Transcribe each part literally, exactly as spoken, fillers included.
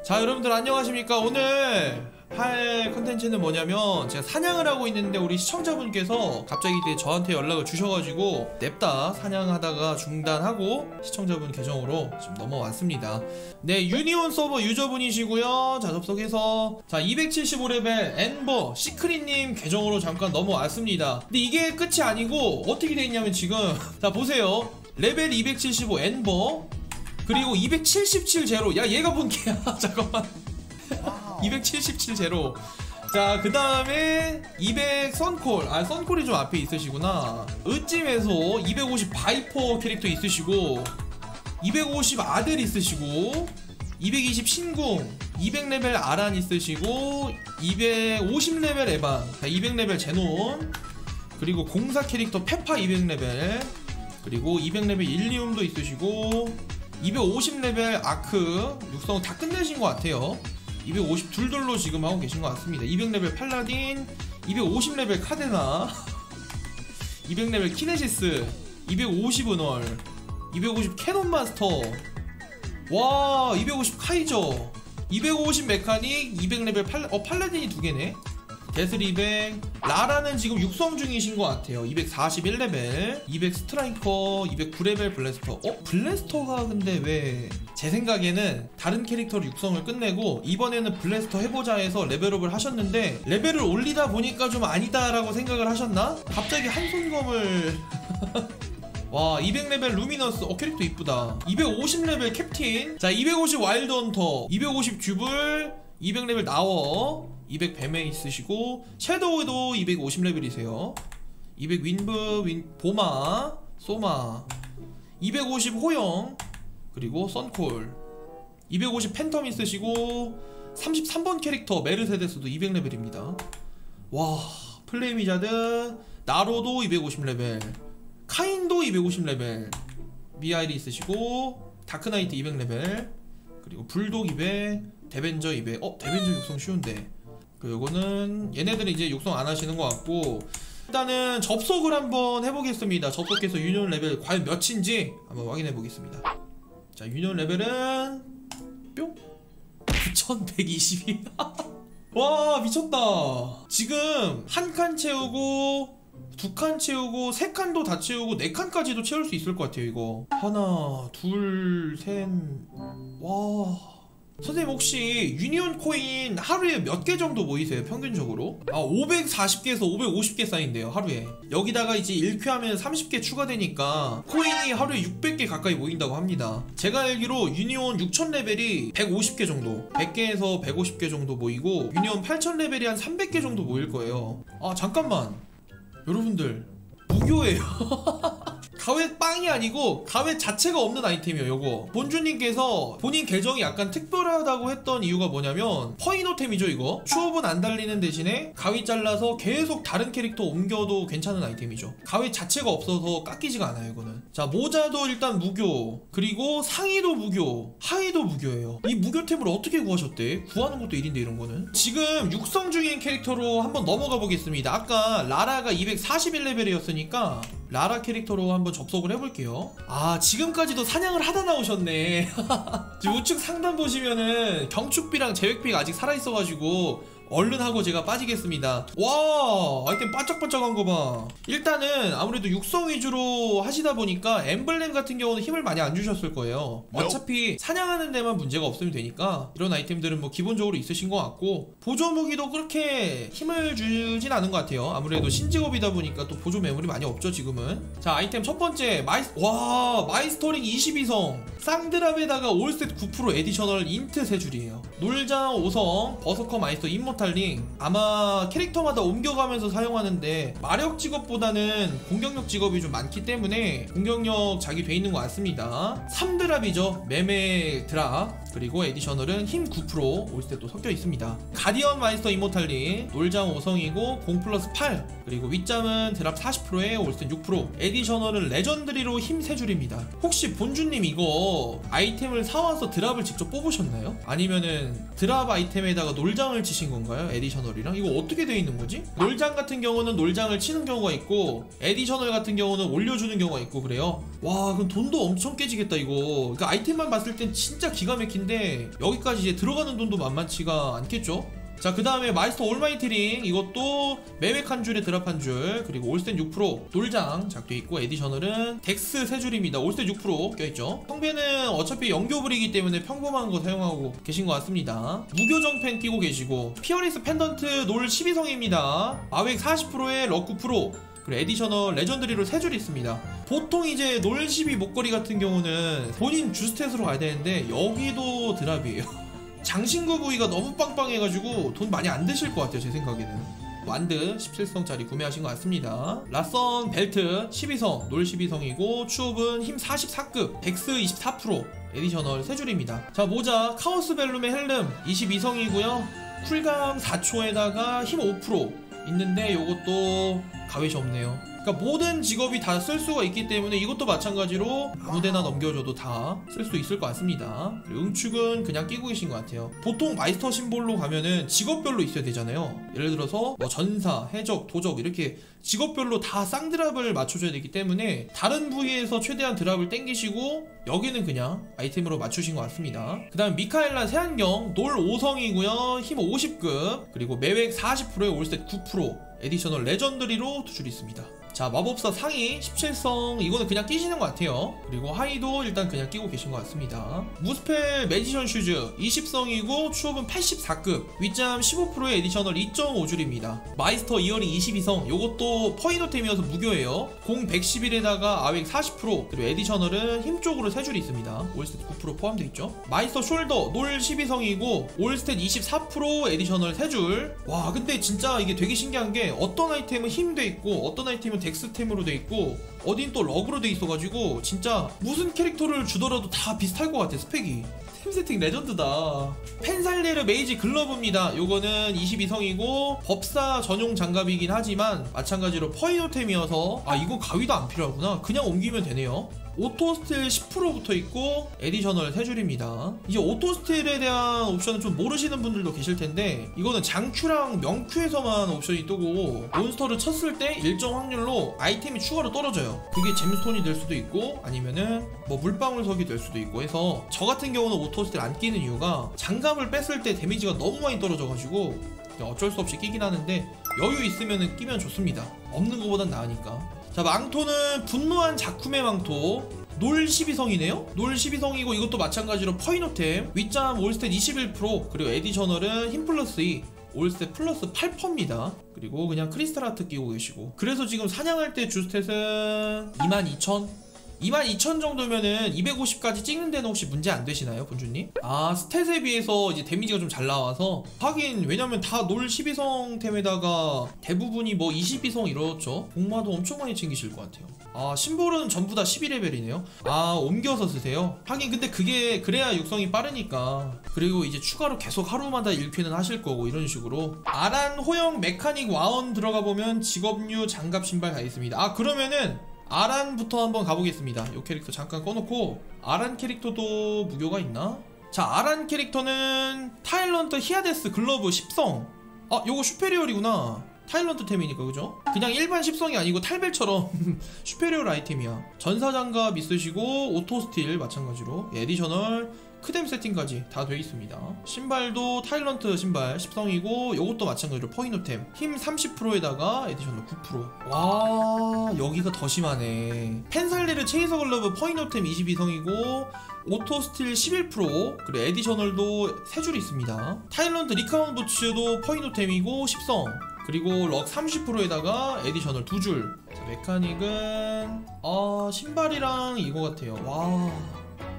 자, 여러분들 안녕하십니까. 오늘 할 컨텐츠는 뭐냐면, 제가 사냥을 하고 있는데 우리 시청자분께서 갑자기 저한테 연락을 주셔가지고 냅다 사냥하다가 중단하고 시청자분 계정으로 지금 넘어왔습니다. 네, 유니온 서버 유저분이시고요. 자, 접속해서 자 이백칠십오 레벨 엠버 시크릿님 계정으로 잠깐 넘어왔습니다. 근데 이게 끝이 아니고 어떻게 돼있냐면 지금 자 보세요. 레벨 이백칠십오 엠버 그리고 이백칠십칠 제로. 야, 얘가 본캐야. 잠깐만. 이백칠십칠 제로. 자, 그 다음에 이백 선콜. 아, 선콜이 좀 앞에 있으시구나. 으찜에서 이백오십 바이퍼 캐릭터 있으시고, 이백오십 아델 있으시고, 이백이십 신궁, 이백 레벨 아란 있으시고, 이백오십 레벨 에반, 자, 이백 레벨 제논, 그리고 공사 캐릭터 페파 이백 레벨, 그리고 이백 레벨 일리움도 있으시고, 이백오십 레벨 아크 육성 다 끝내신 것 같아요. 이백오십 둘둘로 지금 하고 계신 것 같습니다. 이백 레벨 팔라딘, 이백오십 레벨 카데나, 이백 레벨 키네시스, 이백오십 은월, 이백오십 캐논 마스터, 와, 이백오십 카이저, 이백오십 메카닉, 이백 레벨 팔, 어, 팔라딘이 두 개네. 데슬 이백, 라라는 지금 육성 중이신 것 같아요. 이백사십일 레벨, 이백 스트라이커, 이백구 레벨 블래스터. 어? 블래스터가 근데 왜 제 생각에는 다른 캐릭터로 육성을 끝내고 이번에는 블래스터 해보자 해서 레벨업을 하셨는데 레벨을 올리다 보니까 좀 아니다 라고 생각을 하셨나? 갑자기 한손검을 와, 이백 레벨 루미너스. 어, 캐릭터 이쁘다. 이백오십 레벨 캡틴. 자, 이백오십 와일드 헌터, 이백오십 듀블, 이백 레벨 나워, 이백 뱀에 있으시고, 섀도우도 이백오십 레벨이세요. 이백 윈브, 윈, 보마, 소마, 이백오십 호영, 그리고 선콜, 이백오십 팬텀 있으시고, 삼십삼 번 캐릭터 메르세데스도 이백 레벨입니다. 와, 플레이미자드, 나로도 이백오십 레벨, 카인도 이백오십 레벨, 미아일이 있으시고, 다크나이트 이백 레벨, 그리고 불독 이백, 데벤저 이백. 어? 데벤저 육성 쉬운데. 그 요거는 얘네들은 이제 육성 안 하시는 것 같고, 일단은 접속을 한번 해보겠습니다. 접속해서 유니온 레벨 과연 몇인지 한번 확인해 보겠습니다. 자, 유니온 레벨은 뿅 구천백이십이. 와, 미쳤다. 지금 한 칸 채우고, 두 칸 채우고, 세 칸도 다 채우고, 네 칸까지도 채울 수 있을 것 같아요. 이거 하나, 둘, 셋. 와, 선생님 혹시 유니온 코인 하루에 몇 개 정도 모이세요? 평균적으로? 아, 오백사십 개에서 오백오십 개 쌓인대요, 하루에. 여기다가 이제 일 큐 하면 삼십 개 추가되니까 코인이 하루에 육백 개 가까이 모인다고 합니다. 제가 알기로 유니온 육천 레벨이 백오십 개 정도, 백 개에서 백오십 개 정도 모이고, 유니온 팔천 레벨이 한 삼백 개 정도 모일 거예요. 아, 잠깐만, 여러분들 무교예요. 가웨 빵이 아니고 가웨 자체가 없는 아이템이에요. 요거 본주님께서 본인 계정이 약간 특별하다고 했던 이유가 뭐냐면 퍼이노템이죠. 이거 추업은 안 달리는 대신에 가위 잘라서 계속 다른 캐릭터 옮겨도 괜찮은 아이템이죠. 가위 자체가 없어서 깎이지가 않아요. 이거는. 자, 모자도 일단 무교, 그리고 상의도 무교, 하의도 무교예요. 이 무교템을 어떻게 구하셨대? 구하는 것도 일인데 이런 거는. 지금 육성 중인 캐릭터로 한번 넘어가 보겠습니다. 아까 라라가 이백사십일 레벨이었으니까 라라 캐릭터로 한번 접속을 해볼게요. 아, 지금까지도 사냥을 하다 나오셨네. 지금 우측 상단 보시면은 경축비랑 제획비가 아직 살아있어가지고 얼른 하고 제가 빠지겠습니다. 와, 아이템 반짝반짝한 거 봐. 일단은 아무래도 육성 위주로 하시다 보니까 엠블렘 같은 경우는 힘을 많이 안 주셨을 거예요. 어차피 사냥하는 데만 문제가 없으면 되니까 이런 아이템들은 뭐 기본적으로 있으신 것 같고, 보조 무기도 그렇게 힘을 주진 않은 것 같아요. 아무래도 신직업이다 보니까 또 보조 매물이 많이 없죠 지금은. 자, 아이템 첫 번째 마이, 와, 마이스터링 이십이 성 쌍드랍에다가 올셋 구 퍼센트 에디셔널 인트 세 줄이에요. 놀장 오 성 버서커 마이스터 임모탈링. 아마 캐릭터마다 옮겨가면서 사용하는데 마력 직업보다는 공격력 직업이 좀 많기 때문에 공격력 자기 돼 있는 것 같습니다. 삼 드랍이죠. 매매 드랍. 그리고 에디셔널은 힘 구 퍼센트 올스탯도 섞여 있습니다. 가디언 마이스터 이모탈링 놀장 오 성이고 공 플러스 팔, 그리고 윗잠은 드랍 사십 퍼센트에 올스탯 육 퍼센트, 에디셔널은 레전드리로 힘 세 줄입니다. 혹시 본주님 이거 아이템을 사와서 드랍을 직접 뽑으셨나요? 아니면은 드랍 아이템에다가 놀장을 치신 건가요? 에디셔널이랑? 이거 어떻게 되어 있는 거지? 놀장 같은 경우는 놀장을 치는 경우가 있고, 에디셔널 같은 경우는 올려주는 경우가 있고 그래요. 와, 그럼 돈도 엄청 깨지겠다 이거. 그 아이템만 봤을 땐 진짜 기가 막힌 템인데 여기까지 이제 들어가는 돈도 만만치가 않겠죠. 자, 그 다음에 마이스터 올마이티 링, 이것도 매획 한 줄에 드랍 한 줄, 그리고 올스탯 육 퍼센트 놀장 작돼 있고, 에디셔널은 덱스 세 줄입니다. 올스탯 육 퍼센트 껴있죠. 성배는 어차피 연교불이기 때문에 평범한 거 사용하고 계신 것 같습니다. 무교정펜 끼고 계시고, 피어리스 펜던트 놀 십이 성입니다. 마획 사십 퍼센트에 럭 구 퍼센트, 그리고 에디셔널 레전드리로 세 줄 있습니다. 보통 이제 놀 십이 목걸이 같은 경우는 본인 주스탯으로 가야 되는데 여기도 드랍이에요. 장신구 부위가 너무 빵빵해가지고 돈 많이 안 드실 것 같아요, 제 생각에는. 완드 십칠 성짜리 구매하신 것 같습니다. 라선 벨트 십이 성, 놀 십이 성이고 추업은 힘 사십사 급, 덱스 이십사 퍼센트, 에디셔널 세 줄입니다. 자, 모자 카오스 벨룸의 헬름 이십이 성이고요 쿨감 사 초에다가 힘 오 퍼센트 있는데 요것도 가вет이 없네요. 그러니까 모든 직업이 다 쓸 수가 있기 때문에 이것도 마찬가지로 아무데나 넘겨줘도 다 쓸 수 있을 것 같습니다. 그리고 응축은 그냥 끼고 계신 것 같아요. 보통 마이스터 심볼로 가면은 직업별로 있어야 되잖아요. 예를 들어서 뭐 전사, 해적, 도적 이렇게 직업별로 다 쌍드랍을 맞춰줘야 되기 때문에 다른 부위에서 최대한 드랍을 땡기시고 여기는 그냥 아이템으로 맞추신 것 같습니다. 그 다음 미카엘라 세안경 놀 오 성이고요 힘 오십 급, 그리고 매획 사십 퍼센트에 올스탯 구 퍼센트, 에디셔널 레전드리로 두 줄 있습니다. 자, 마법사 상의 십칠 성, 이거는 그냥 끼시는 것 같아요. 그리고 하의도 일단 그냥 끼고 계신 것 같습니다. 무스펠 매지션 슈즈 이십 성이고 추업은 팔십사 급, 윗잠 십오 퍼센트의 에디셔널 이 점 오 줄입니다. 마이스터 이어링 이십이 성, 요것도 퍼이노템이어서 무교예요. 공 백십일에다가 아획 사십 퍼센트, 그리고 에디셔널은 힘 쪽으로 세 줄 있습니다. 올스탯 구 퍼센트 포함되어 있죠. 마이스터 숄더 놀 십이 성이고 올스탯 이십사 퍼센트, 에디셔널 세 줄. 와, 근데 진짜 이게 되게 신기한 게 어떤 아이템은 힘 돼 있고 어떤 아이템은 덱스템으로 돼 있고 어딘 또 럭으로 돼 있어가지고 진짜 무슨 캐릭터를 주더라도 다 비슷할 것 같아, 스펙이. 템 세팅 레전드다. 펜살레르 메이지 글러브입니다. 요거는 이십이 성이고 법사 전용 장갑이긴 하지만 마찬가지로 퍼이노템이어서 아, 이거 가위도 안 필요하구나, 그냥 옮기면 되네요. 오토스틸 십 퍼센트 붙어있고 에디셔널 세 줄입니다. 이제 오토스틸에 대한 옵션은 좀 모르시는 분들도 계실텐데 이거는 장큐랑 명큐에서만 옵션이 뜨고 몬스터를 쳤을 때 일정 확률로 아이템이 추가로 떨어져요. 그게 잼스톤이 될 수도 있고 아니면은 뭐 물방울석이 될 수도 있고 해서 저 같은 경우는 오토스틸 안 끼는 이유가 장갑을 뺐을 때 데미지가 너무 많이 떨어져가지고 어쩔 수 없이 끼긴 하는데 여유 있으면은 끼면 좋습니다. 없는 것보단 나으니까. 자, 망토는 분노한 자쿠메 망토 놀 십이 성이네요? 놀 십이 성이고 이것도 마찬가지로 퍼이노템, 윗잠 올스탯 이십일 퍼센트, 그리고 에디셔널은 힘 플러스 이, 올스탯 플러스 팔 퍼센트입니다. 그리고 그냥 크리스탈 아트 끼고 계시고, 그래서 지금 사냥할 때 주스탯은 이만 이천? 이만 이천 정도면은 이백오십까지 찍는 데는 혹시 문제 안 되시나요, 본주님? 아, 스탯에 비해서 이제 데미지가 좀 잘 나와서. 하긴 왜냐면 다 놀 십이 성 템에다가 대부분이 뭐 이십이 성 이렇죠. 복마도 엄청 많이 챙기실 것 같아요. 아, 심볼은 전부 다 십이 레벨이네요 아, 옮겨서 쓰세요? 하긴 근데 그게 그래야 육성이 빠르니까. 그리고 이제 추가로 계속 하루마다 일 큐는 하실 거고 이런 식으로. 아란 호영 메카닉 와원 들어가 보면 직업류 장갑 신발 다 있습니다. 아, 그러면은 아란부터 한번 가보겠습니다. 요 캐릭터 잠깐 꺼놓고. 아란 캐릭터도 무교가 있나? 자, 아란 캐릭터는 타일런트 히아데스 글러브 십 성. 아, 요거 슈페리얼이구나. 타일런트 템이니까, 그죠? 그냥 일반 십 성이 아니고 탈벨처럼 슈페리얼 아이템이야. 전사장갑 있으시고 오토스틸 마찬가지로 에디셔널 크뎀 세팅까지 다 되어 있습니다. 신발도 타일런트 신발 십 성이고 요것도 마찬가지로 퍼이노템 힘 삼십 퍼센트에다가 에디셔널 구 퍼센트. 와, 여기가 더 심하네. 펜살레르 체이서 글러브 퍼이노템 이십이 성이고 오토스틸 십일 퍼센트, 그리고 에디셔널도 세 줄 있습니다. 타일런트 리카운 부츠도 퍼이노템이고 십 성, 그리고 럭 삼십 퍼센트에다가 에디셔널 두 줄. 자, 메카닉은 아, 신발이랑 이거 같아요. 와,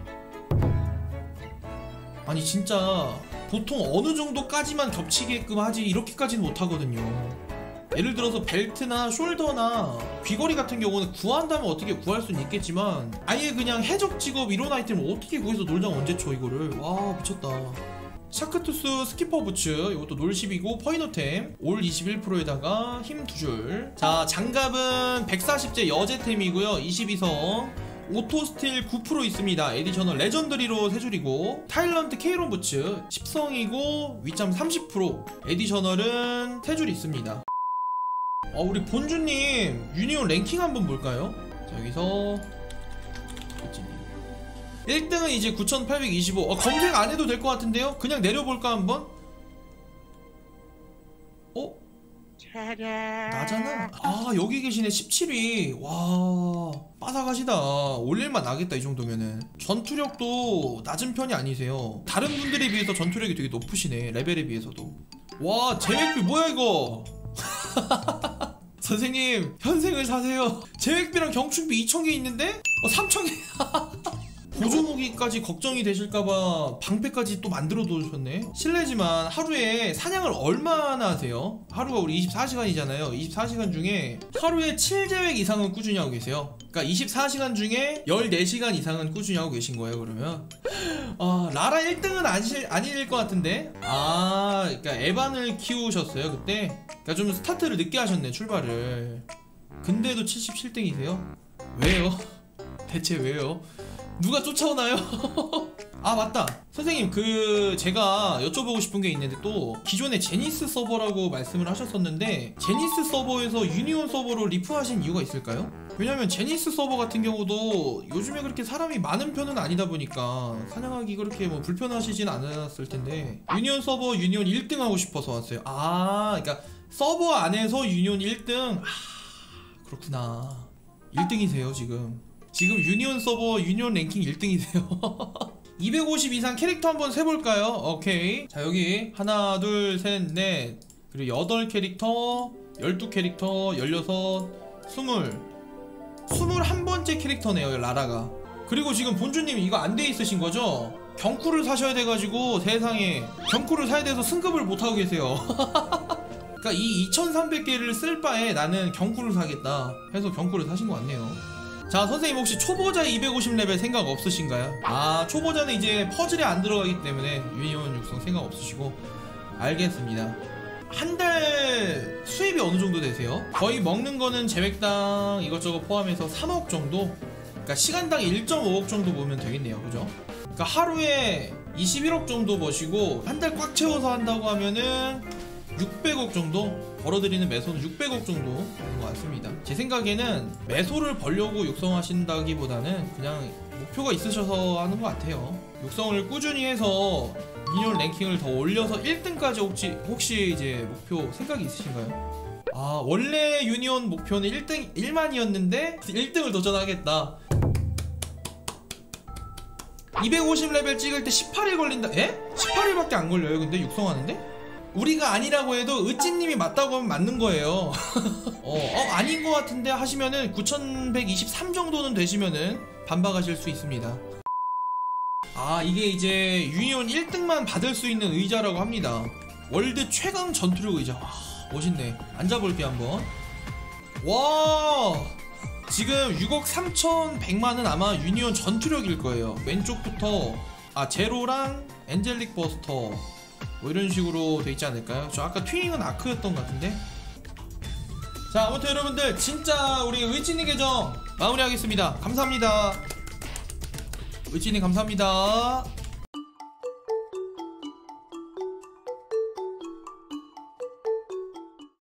아니 진짜 보통 어느 정도까지만 겹치게끔 하지 이렇게까지는 못하거든요. 예를 들어서 벨트나 숄더나 귀걸이 같은 경우는 구한다면 어떻게 구할 수는 있겠지만 아예 그냥 해적 직업 이런 아이템을 어떻게 구해서 놀장 언제 쳐 이거를. 와, 미쳤다. 샤크투스 스키퍼 부츠 이것도 놀 십이고 퍼이노템 올 이십일 퍼센트에다가 힘 두 줄. 자, 장갑은 백사십제 여제템이고요 이십이 성, 오토스틸 구 퍼센트 있습니다. 에디셔널 레전드리로 세 줄이고, 타일런트 케이론 부츠 십 성이고 윗잠 삼십 퍼센트, 에디셔널은 세 줄 있습니다. 어, 우리 본주님 유니온 랭킹 한번 볼까요? 자, 여기서 일 등은 이제 구천팔백이십오. 어, 검색 안 해도 될 것 같은데요? 그냥 내려볼까 한번? 어? 나잖아. 아 여기 계시네. 십칠 위. 와 빠삭하시다. 올릴만 나겠다 이 정도면은. 전투력도 낮은 편이 아니세요. 다른 분들에 비해서 전투력이 되게 높으시네. 레벨에 비해서도. 와 제획비 뭐야 이거. 선생님 현생을 사세요. 제획비랑 경축비 이천 개 있는데? 어 삼천 개. 보조무기까지 걱정이 되실까봐 방패까지 또 만들어 놓으셨네. 실례지만 하루에 사냥을 얼마나 하세요? 하루가 우리 이십사 시간이잖아요 이십사 시간 중에 하루에 칠 제획 이상은 꾸준히 하고 계세요. 그러니까 이십사 시간 중에 열네 시간 이상은 꾸준히 하고 계신 거예요 그러면? 아 라라 일 등은 아실, 아닐 것 같은데? 아 그러니까 에반을 키우셨어요 그때? 그러니까 좀 스타트를 늦게 하셨네 출발을. 근데도 칠십칠 등이세요? 왜요? 대체 왜요? 누가 쫓아오나요? 아 맞다 선생님 그 제가 여쭤보고 싶은 게 있는데 또 기존에 제니스 서버라고 말씀을 하셨었는데 제니스 서버에서 유니온 서버로 리프하신 이유가 있을까요? 왜냐면 제니스 서버 같은 경우도 요즘에 그렇게 사람이 많은 편은 아니다 보니까 사냥하기 그렇게 뭐 불편하시진 않았을 텐데 유니온 서버 유니온 일 등 하고 싶어서 왔어요. 아 그러니까 서버 안에서 유니온 일 등. 아 그렇구나. 일 등이세요 지금. 지금 유니온 서버 유니온 랭킹 일 등이세요. 이백오십 이상 캐릭터 한번 세볼까요? 오케이. 자 여기 하나 둘 셋 넷 그리고 여덟 캐릭터 열두 캐릭터 열여섯 스물 스물한 번째 캐릭터네요 라라가. 그리고 지금 본주님 이거 안 돼 있으신 거죠? 경쿠를 사셔야 돼가지고 세상에 경쿠를 사야 돼서 승급을 못하고 계세요. 그러니까 이 이천삼백 개를 쓸 바에 나는 경쿠를 사겠다 해서 경쿠를 사신 것 같네요. 자 선생님 혹시 초보자 이백오십 레벨 생각 없으신가요? 아 초보자는 이제 퍼즐에 안 들어가기 때문에 유니온 육성 생각 없으시고. 알겠습니다. 한 달 수입이 어느 정도 되세요? 거의 먹는 거는 제획당 이것저것 포함해서 삼억 정도? 그러니까 시간당 일 점 오억 정도 보면 되겠네요 그죠? 그러니까 하루에 이십일억 정도 버시고 한 달 꽉 채워서 한다고 하면은 육백억 정도? 벌어들이는 매소는 육백억 정도 되는 것 같습니다. 제 생각에는 매소를 벌려고 육성하신다기보다는 그냥 목표가 있으셔서 하는 것 같아요. 육성을 꾸준히 해서 미니언 랭킹을 더 올려서 일 등까지 혹시, 혹시 이제 목표 생각이 있으신가요? 아 원래 유니온 목표는 일 등 일만이었는데 일 등을 도전하겠다. 이백오십 레벨 찍을 때 십팔 일 걸린다. 에? 십팔 일밖에 안 걸려요 근데 육성하는데? 우리가 아니라고 해도 으찌님이 맞다고 하면 맞는 거예요. 어, 어 아닌 것 같은데 하시면은 구천백이십삼 정도는 되시면은 반박하실 수 있습니다. 아 이게 이제 유니온 일 등만 받을 수 있는 의자라고 합니다. 월드 최강 전투력 의자. 와 멋있네. 앉아볼게 한번. 와 지금 육억 삼천백만은 아마 유니온 전투력일 거예요. 왼쪽부터 아 제로랑 엔젤릭 버스터 뭐 이런 식으로 돼 있지 않을까요? 저 아까 튜닝은 아크였던 것 같은데. 자 아무튼 여러분들 진짜 우리 의진이 계정 마무리하겠습니다. 감사합니다. 의진이 감사합니다.